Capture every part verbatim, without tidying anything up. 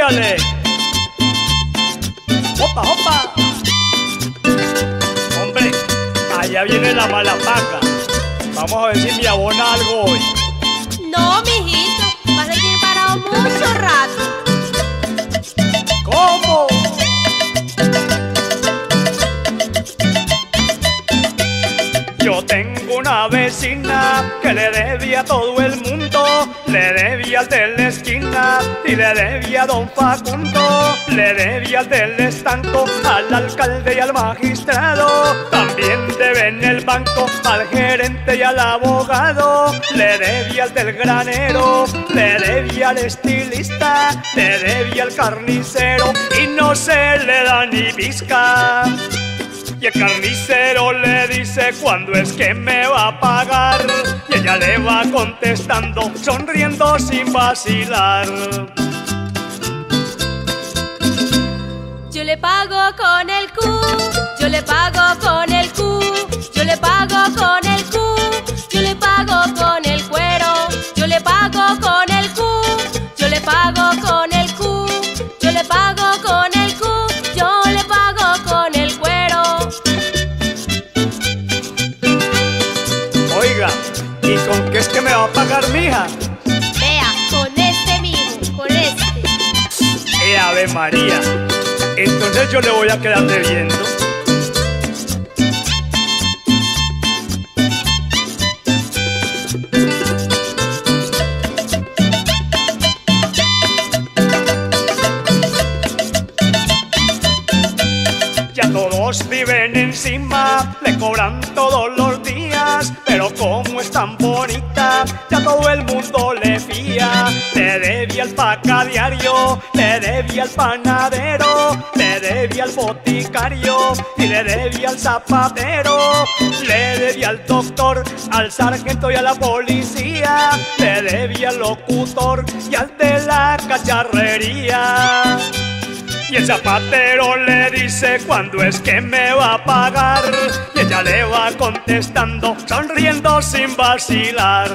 métale. Opa, opa. Hombre, allá viene la mala paga. Vamos a ver si me abona algo hoy. No, mijito, vas a seguir parado mucho rato. ¿Cómo? Yo tengo una vecina que le debía a todo el mundo. Le debía al de la esquina y le debía a don Facundo. Le debía al del estanco, al alcalde y al magistrado. También debe en el banco al gerente y al abogado. Le debía al del granero, le debía al estilista, le debía al carnicero y no se le da ni pizca. Y el carnicero le dice cuándo es que me va a pagar. Y ella le va contestando, sonriendo sin vacilar. Yo le pago con el Q, yo le pago con el Q, yo le pago con el Q, yo le pago con el cuero, yo le pago con el Q, yo le pago con el Q, yo le pago con el Q, yo le pago con el cuero. Oiga, ¿y con qué es que me va a pagar mi hija? Vea, con este mijo, con este. ¡Eh, Ave María! Entonces yo le voy a quedar debiendo. Ya todos viven encima, le cobran todos los días, pero como es tan bonita, ya todo el mundo le fía. Le debía al pacadiario, le debía al panadero, le debía al boticario y le debía al zapatero. Le debía al doctor, al sargento y a la policía, le debía al locutor y al de la cacharrería. Y el zapatero le dice cuándo es que me va a pagar. Y ella le va contestando, sonriendo sin vacilar.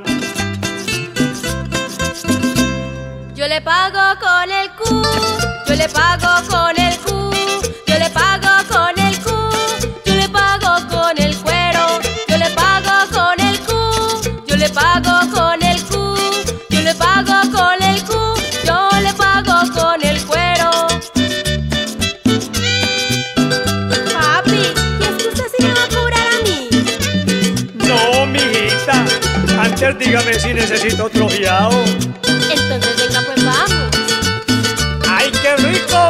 Yo le pago con el Q, yo le pago con el Q, yo le pago con el Q, yo le pago con el cuero, yo le pago con el Q, yo le pago con el Q, yo le pago con el Q, yo le pago con el cuero. Papi, ¿y es que usted sí me va a cobrar a mí? No, mijita, antes dígame si necesito otro fiado. Entonces venga, pues vamos. ¡Ay, qué rico!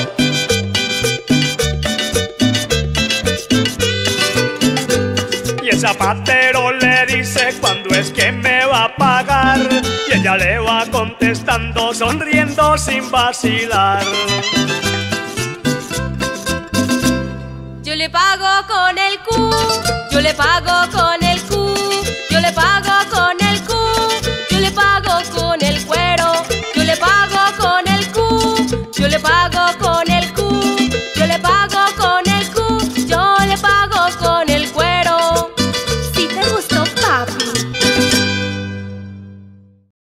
Y el zapatero le dice cuándo es que me va a pagar. Y ella le va contestando, sonriendo sin vacilar. Yo le pago con el Q, yo le pago con